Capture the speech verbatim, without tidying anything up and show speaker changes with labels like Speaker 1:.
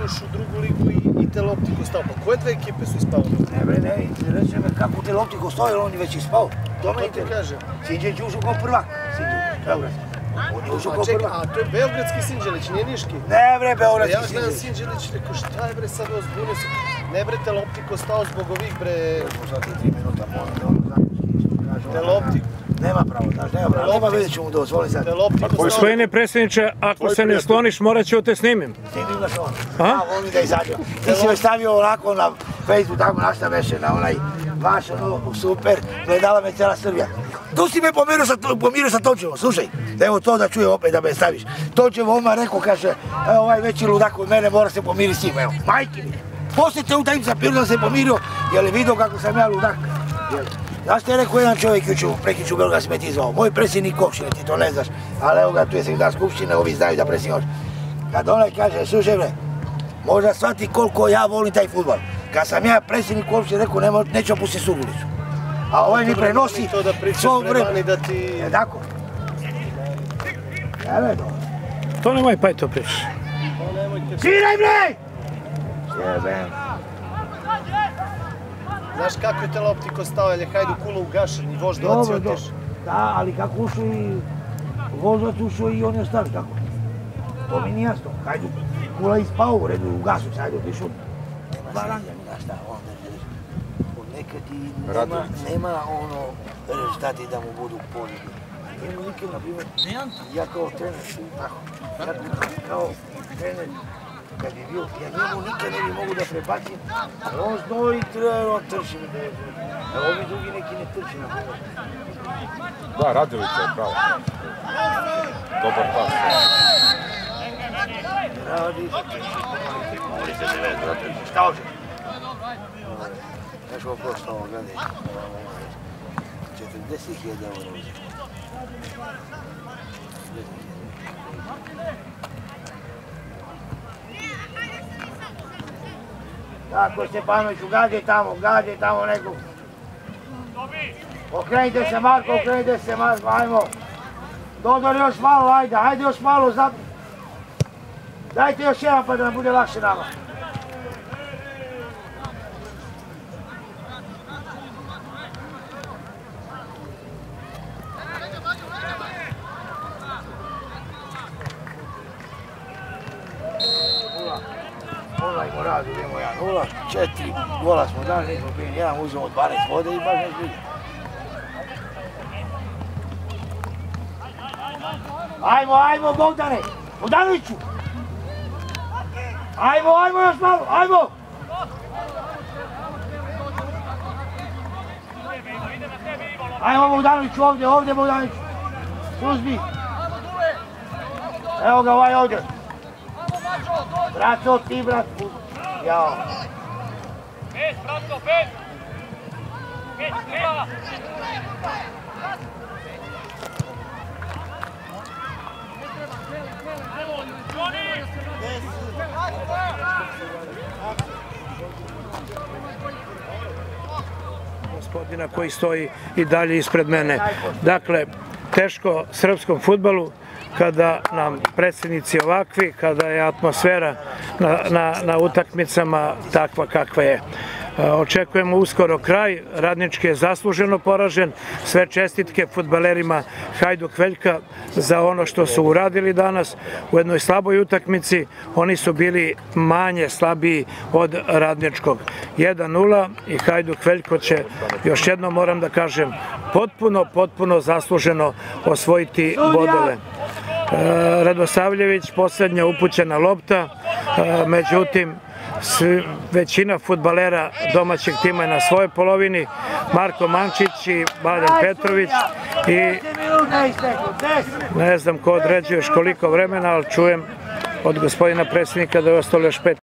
Speaker 1: ušao u drugu ligu i te Optiko stao. Pa koje dve ekipe su ispao?
Speaker 2: Ne bre, ne, reći me kako te Optiko stoji, on je već ispao.
Speaker 1: To ti kažem.
Speaker 2: Sinđelić ušao kao prvak. Sinđelić, Beogradski. On je ušao kao prvak.
Speaker 1: A to je Beogradski Sinđelić, nije Niški?
Speaker 2: Ne bre, Beogradski
Speaker 1: Sinđelić. Ja znam Sinđelić, rekao šta je bre sad ozbunio se. Ne bre, te Optiko stao zbog ovih bre...
Speaker 2: Možda ti tri minuta moram da ono zakući.
Speaker 1: Te Optiko.
Speaker 2: Nema pravo, znaš, nema pravo. Nema vidjet ću mu dozvoli sad.
Speaker 3: Gospodine predsjedniče, ako se ne skloniš, morat ću te snimim.
Speaker 2: Snimim ga se on. A, volim da izađem. Ti si me stavio onako na Facebook, tako našta veše, na onaj vaš, ono, super, gledala me cijela Srbija. Tu si me pomirio sa Tončevom, slušaj, evo to da čujem opet da me staviš. Tončevo odmah rekao, kaže, evo ovaj veći ludak od mene mora se pomiri s njim, evo, majke mi. Poslije te utakmice da se pomirio, jer je vidio kako sam ja ludak. Znaš te je rekao jedan čovjek prekiću u Beograd si me ti zvao, moj predsjednik opštine, ti to ne znaš, ali evo ga, tu je sekretar skupštine, ovi znaju da predsjednik opštine. Kad onaj kaže, slušaj bre, možda shvati koliko ja volim taj fudbal. Kad sam ja predsjednik opštine rekao, neću opustiti Surdulicu. A ovaj mi prenosi svog vremena. E tako? Jebe to.
Speaker 3: To nemoj pa i to pričaš.
Speaker 2: Sviraj bre! Jebem.
Speaker 1: Znaš kako je te Optiko stao, jer je Hajduk Kula ugašen i Voždovac je otiš.
Speaker 2: Da, ali kako ušao i Voždovac ušao i on je ostali, tako. To mi nije jasno. Hajduk Kula ispao u redu, ugasu se, Hajduk išao. Baranja mi znaš šta, onda želiš. Nekad i nema ono rezultati da mu budu poljeni. Njemu nikad, na primjer, ja kao trener, tako, kao trener, kad je bio, ja njemu nikad ne bi mogu da prebacim, ali on stoji trener, on trši mi da je zelo. A ovi drugi neki ne trči na primjer.
Speaker 4: Da, Radilica je pravo. Dobar pas.
Speaker 2: Radilica, moli se devet, šta hoće? Znaš ovo prošlo ovo, gledaj, četrdeset hiljada eura uzeti. Tako Stepanoviću, gađaj tamo, gađaj tamo nekog. Okrenite se Marko, okrenite se Marko, ajmo. Dodor još malo, ajde, ajde još malo, dajte još jedan pa da nam bude lakše nama. Onajmo radu, idemo jedan nula, četiri gola smo dali, nismo bili jedan, uzemo dvanaest vode i baš ne zbili. Ajmo, ajmo Bogdane, Bogdanoviću! Ajmo, ajmo još malo, ajmo! Ajmo Bogdanoviću ovdje, ovdje Bogdanoviću! Suzbi! Evo ga ovaj ovdje! Braco, ti brat, jao.
Speaker 5: Pet, braco, pet. Pet, pet.
Speaker 3: Gospodina koji stoji i dalje ispred mene. Dakle, teško srpskom fudbalu kada nam predsjednici ovakvi, kada je atmosfera na utakmicama takva kakva je. Očekujemo uskoro kraj, Radnički je zasluženo poražen, sve čestitke fudbalerima Hajduk Veljka za ono što su uradili danas u jednoj slaboj utakmici, oni su bili manje slabiji od Radničkog. jedan nula i Hajduk Veljko će, još jednom moram da kažem, potpuno, potpuno zasluženo osvojiti bodove. Radosavljević, posljednja upućena lopta, međutim, većina fudbalera domaćeg tima je na svojoj polovini, Marko Mančić i Mladen Petrović i ne znam ko određuje još koliko vremena, ali čujem od gospodina predsjednika da je ostalo još pet